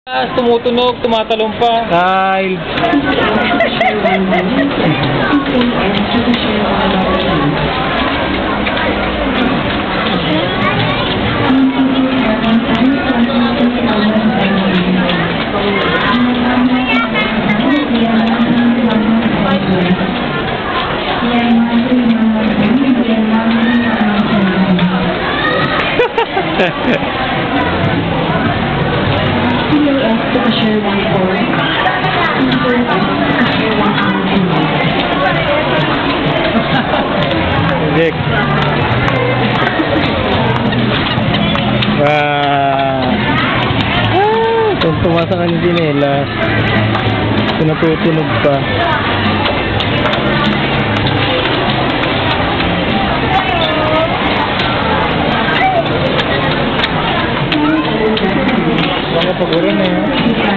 Tumutunog, tumatalong pa. Kyle. Jack. Kung tumasa ka ng dinela, natutunog pa. Baka pag-uran na yun.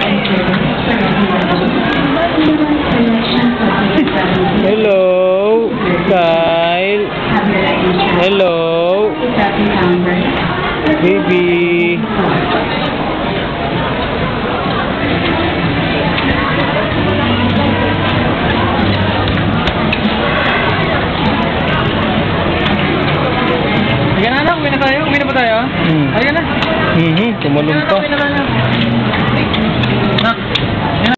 Hello, Kyle. Hello, baby. Halika na anak, uwi na tayo. Uwi na ba tayo? Halika na. Tumalong pa. Uwi na tayo.